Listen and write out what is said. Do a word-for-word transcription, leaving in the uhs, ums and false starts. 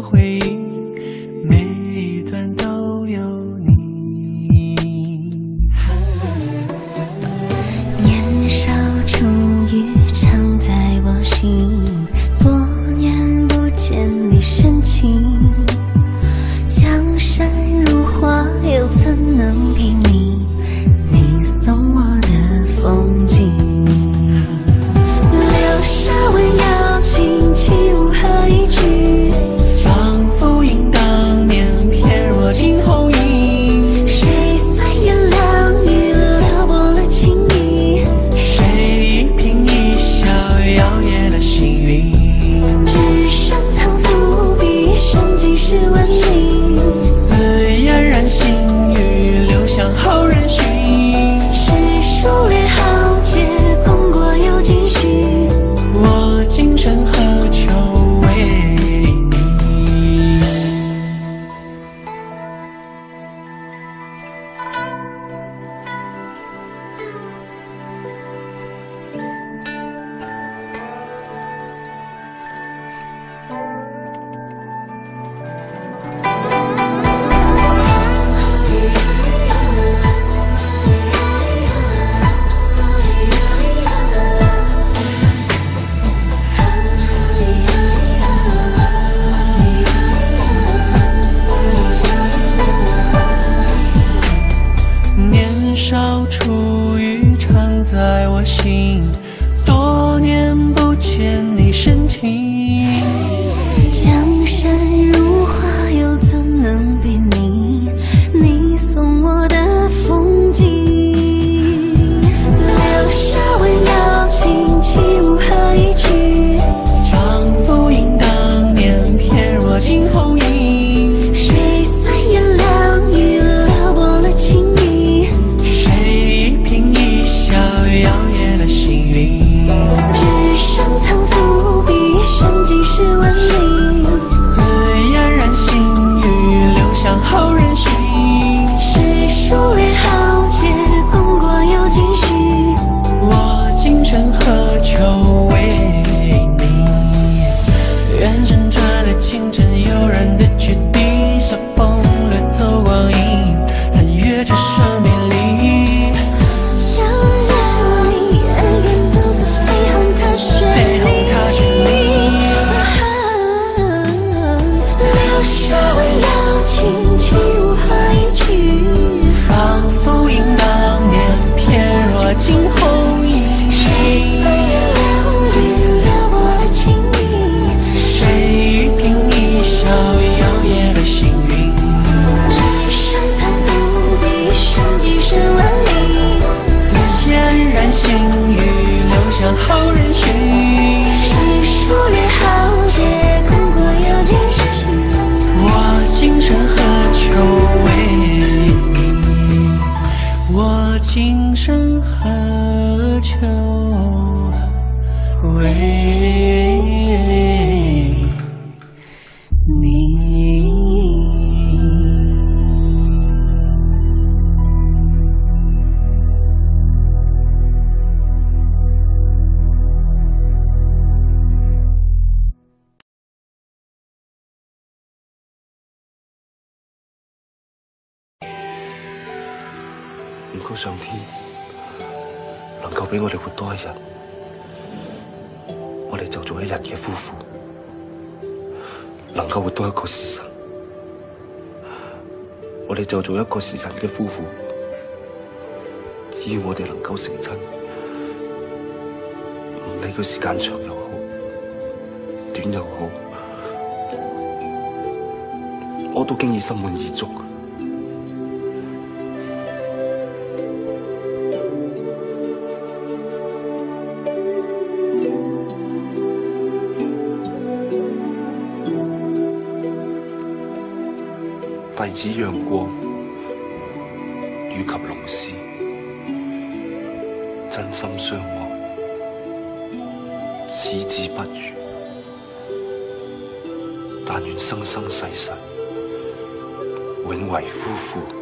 回忆，每一段都有你。 年少初遇常在我心，多年不见你深情。江山如画，又怎能比拟你送我的风景？留下温柔情，起舞和一句， 仿佛应当年翩若惊鸿影。 谁三言两语撩拨了情意？ 谁一颦一笑摇曳了星云？ 只剩藏伏笔，生几世文名。 自嫣然星语，流向后人寻。 是数列豪杰，功过有几许？ 我今生何求为你？年少初遇常在我心，多年不见你深情。 江山如画，又怎能比拟你送我的风景？留下温柔情，起舞和一句， 仿佛应当年翩若惊鸿影。 谁三言两语撩拨了情意？ 谁一颦一笑摇曳了星云？ 只剩藏伏笔，生几世文名。 自嫣然星语，流向后人寻。 是数列豪杰，功过有几许？ 我今生何求为你？远山转了清晨悠然的决定，晓风掠走光阴，残月折射美丽。 遥远离，恩怨都在绯红踏雪绯红踏雪里。留下温柔情，起舞和一句， 仿佛应当年翩若惊鸿影。 谁三言两语撩拨了情意？ 谁一颦一笑摇曳了星云？ 只剩残伏笔，生几世万里。 自嫣然星语，流向后人寻。 是数列豪杰，功过有几许？ 我今生何求为你？我今生何求为你？ 願告上天能夠俾我哋活多一日，我哋就做一日嘅夫婦；能夠活多一個時辰，我哋就做一個時辰嘅夫婦。只要我哋能夠成親，唔理佢時間長又好，短又好，我都經已心滿意足。弟子楊光與及龍師真心相愛，此志不渝。但願生生世世永為夫婦。